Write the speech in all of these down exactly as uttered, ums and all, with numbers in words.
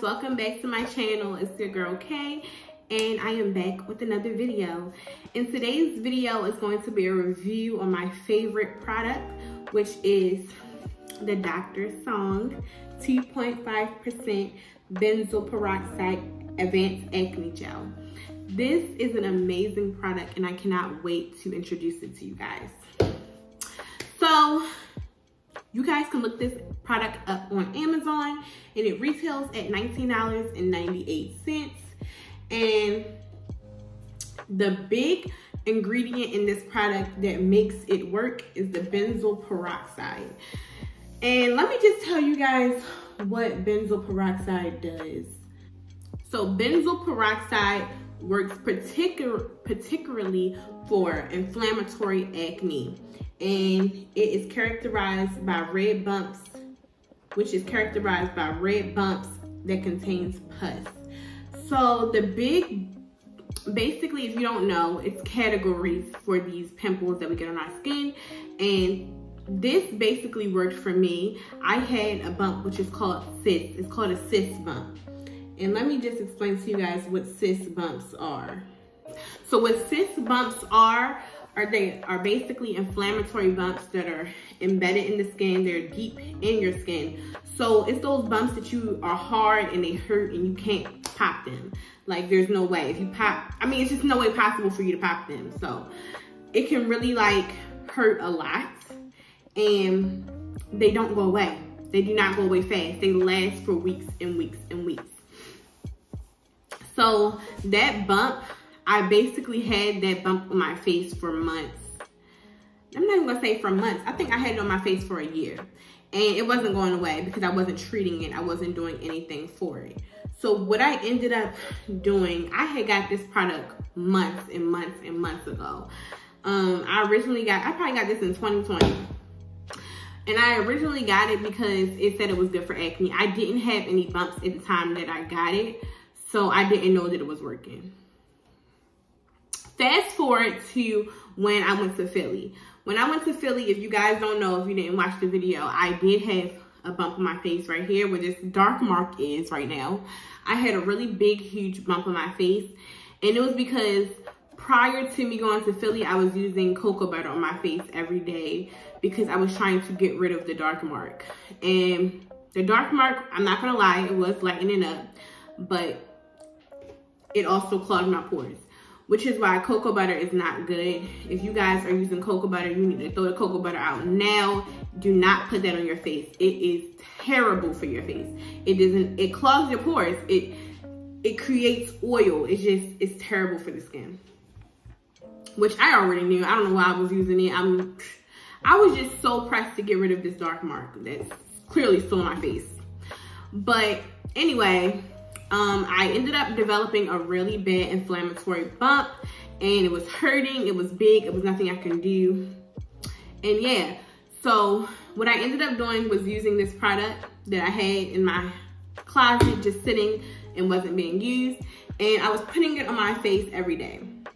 welcome back to my channel. It's your girl Kay, and I am back with another video. In today's video is going to be a review on my favorite product, which is the Doctor Song two point five percent benzoyl peroxide advanced acne gel. This is an amazing product and I cannot wait to introduce it to you guys. So you guys can look this product up on Amazon and it retails at nineteen ninety-eight. And the big ingredient in this product that makes it work is the benzoyl peroxide. And let me just tell you guys what benzoyl peroxide does. So benzoyl peroxide works particular, particularly for inflammatory acne. And it is characterized by red bumps, which is characterized by red bumps that contains pus. So the big, basically, if you don't know, it's categories for these pimples that we get on our skin. And this basically worked for me. I had a bump, which is called cyst. It's called a cyst bump. And let me just explain to you guys what cyst bumps are. So what cyst bumps are, are they are basically inflammatory bumps that are embedded in the skin. They're deep in your skin. So it's those bumps that you are hard and they hurt and you can't pop them. Like there's no way. If you pop, I mean, it's just no way possible for you to pop them. So it can really like hurt a lot and they don't go away. They do not go away fast. They last for weeks and weeks and weeks. So that bump, I basically had that bump on my face for months. I'm not even gonna say for months. I think I had it on my face for a year. And it wasn't going away because I wasn't treating it. I wasn't doing anything for it. So what I ended up doing, I had got this product months and months and months ago. Um, I originally got, I probably got this in twenty twenty. And I originally got it because it said it was good for acne. I didn't have any bumps at the time that I got it. So I didn't know that it was working. Fast forward to when I went to Philly. When I went to Philly, if you guys don't know, if you didn't watch the video, I did have a bump on my face right here where this dark mark is right now. I had a really big, huge bump on my face. And it was because prior to me going to Philly, I was using cocoa butter on my face every day because I was trying to get rid of the dark mark. And the dark mark, I'm not gonna lie, it was lightening up, but it also clogged my pores, which is why cocoa butter is not good. If you guys are using cocoa butter, you need to throw the cocoa butter out now. Do not put that on your face. It is terrible for your face. It doesn't, it clogs your pores. It it creates oil. It's just, it's terrible for the skin. Which I already knew. I don't know why I was using it. I'm, I was just so pressed to get rid of this dark mark that's clearly still on my face. But anyway, Um, I ended up developing a really bad inflammatory bump and it was hurting, it was big, it was nothing I can do. And yeah, so what I ended up doing was using this product that I had in my closet just sitting and wasn't being used. And I was putting it on my face every day.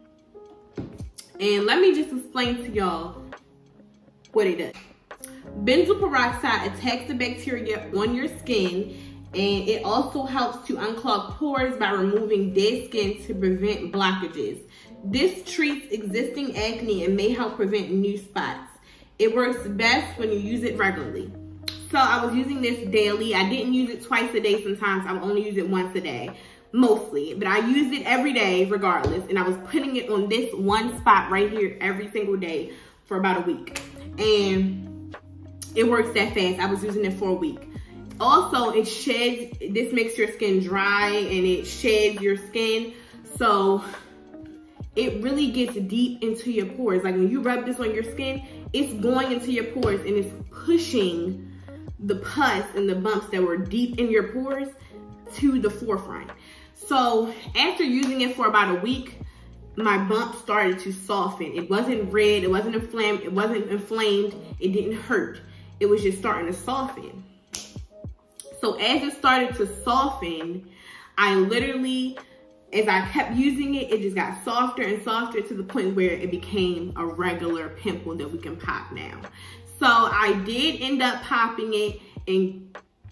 And let me just explain to y'all what it does. Benzoyl peroxide attacks the bacteria on your skin, and it also helps to unclog pores by removing dead skin to prevent blockages. This treats existing acne and may help prevent new spots. It works best when you use it regularly. So I was using this daily. I didn't use it twice a day sometimes. I would only use it once a day, mostly. But I used it every day regardless. And I was putting it on this one spot right here every single day for about a week. And it works that fast. I was using it for a week. Also, it sheds, this makes your skin dry and it sheds your skin. So it really gets deep into your pores. Like when you rub this on your skin, it's going into your pores and it's pushing the pus and the bumps that were deep in your pores to the forefront. So after using it for about a week, my bump started to soften. It wasn't red, it wasn't inflamed, it wasn't inflamed, it didn't hurt. It was just starting to soften. So as it started to soften, I literally, as I kept using it, it just got softer and softer to the point where it became a regular pimple that we can pop now. So I did end up popping it and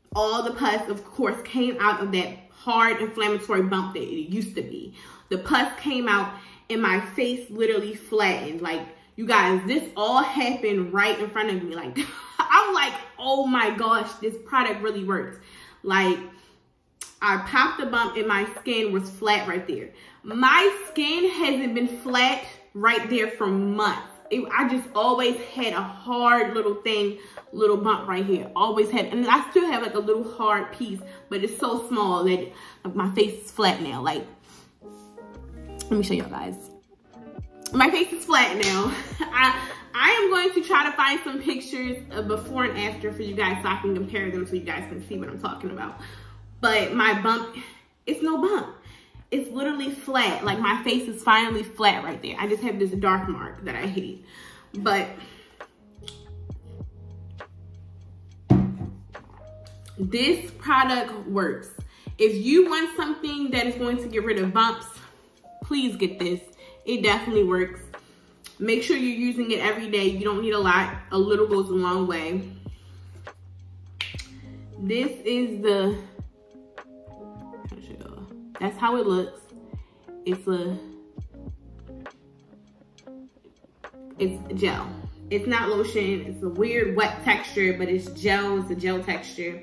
all the pus, of course, came out of that hard inflammatory bump that it used to be. The pus came out and my face literally flattened. Like, you guys, this all happened right in front of me. Like, I'm like, oh my gosh, this product really works. Like, I popped a bump and my skin was flat right there. My skin hasn't been flat right there for months. It, I just always had a hard little thing, little bump right here. Always had, and I still have like a little hard piece, but it's so small that like, my face is flat now. Like, let me show y'all guys. My face is flat now. I I am going to try to find some pictures of before and after for you guys so I can compare them so you guys can see what I'm talking about. But my bump, it's no bump. It's literally flat. Like, my face is finally flat right there. I just have this dark mark that I hate. But this product works. If you want something that is going to get rid of bumps, please get this. It definitely works. Make sure you're using it every day. You don't need a lot. A little goes a long way. This is the, that's how it looks. It's a, it's gel. It's not lotion. It's a weird wet texture, but it's gel. It's a gel texture.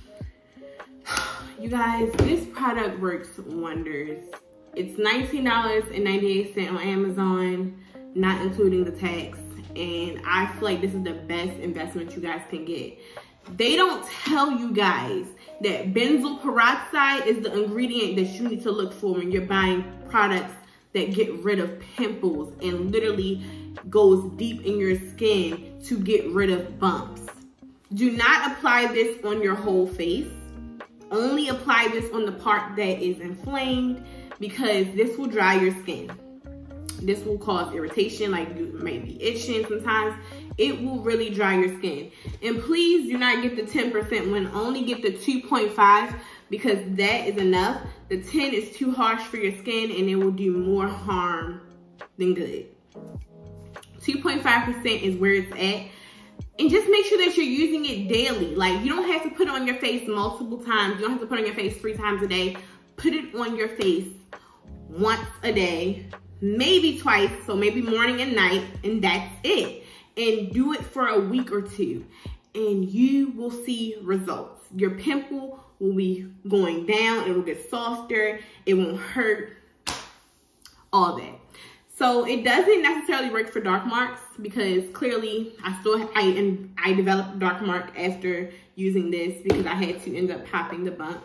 You guys, this product works wonders. It's nineteen ninety-eight on Amazon, not including the tax. And I feel like this is the best investment you guys can get. They don't tell you guys that benzoyl peroxide is the ingredient that you need to look for when you're buying products that get rid of pimples and literally goes deep in your skin to get rid of bumps. Do not apply this on your whole face. Only apply this on the part that is inflamed, because this will dry your skin. This will cause irritation, like you may be itching sometimes. It will really dry your skin. And please do not get the ten percent one. Only get the two point five, because that is enough. The ten is too harsh for your skin and it will do more harm than good. two point five percent is where it's at. And just make sure that you're using it daily. Like, you don't have to put it on your face multiple times. You don't have to put it on your face three times a day. Put it on your face once a day, maybe twice, so maybe morning and night, and that's it. And do it for a week or two, and you will see results. Your pimple will be going down, it will get softer, it won't hurt, all that. So it doesn't necessarily work for dark marks, because clearly I still I and I developed a dark mark after using this, because I had to end up popping the bump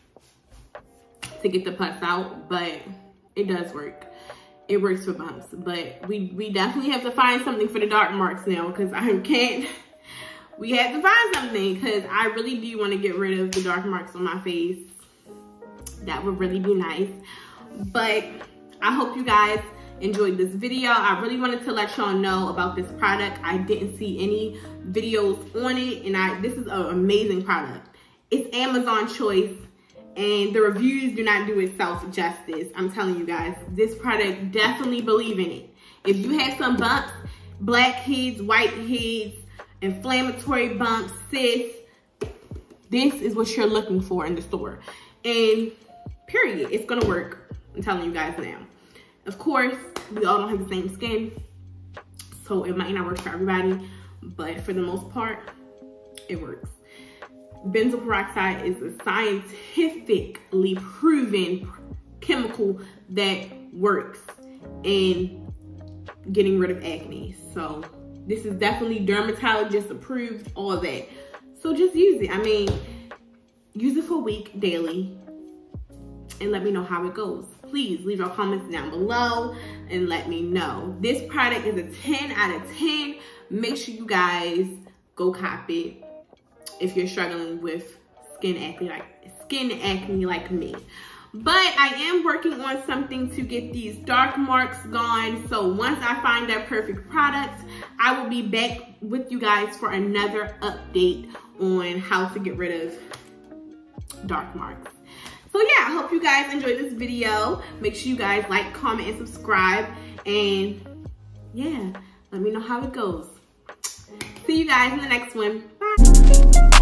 to get the pus out. But it does work. It works for bumps, but we we definitely have to find something for the dark marks now, because I can't. We have to find something, because I really do want to get rid of the dark marks on my face. That would really be nice. But I hope you guys enjoyed this video. I really wanted to let y'all know about this product. I didn't see any videos on it, and I this is an amazing product. It's Amazon choice, and the reviews do not do itself justice. I'm telling you guys, this product, definitely believe in it. If you have some bumps, blackheads, whiteheads, inflammatory bumps, cysts, this is what you're looking for in the store. And period, it's gonna work. I'm telling you guys now. Of course, we all don't have the same skin, so it might not work for everybody, but for the most part, it works. Benzoyl peroxide is a scientifically proven chemical that works in getting rid of acne. So this is definitely dermatologist approved, all of that. So just use it. I mean, use it for a week daily and let me know how it goes. Please leave your comments down below and let me know. This product is a ten out of ten. Make sure you guys go cop it if you're struggling with skin acne like skin acne like me. But I am working on something to get these dark marks gone. So once I find that perfect product, I will be back with you guys for another update on how to get rid of dark marks. So yeah, I hope you guys enjoyed this video. Make sure you guys like, comment, and subscribe. And yeah, let me know how it goes. See you guys in the next one. Bye.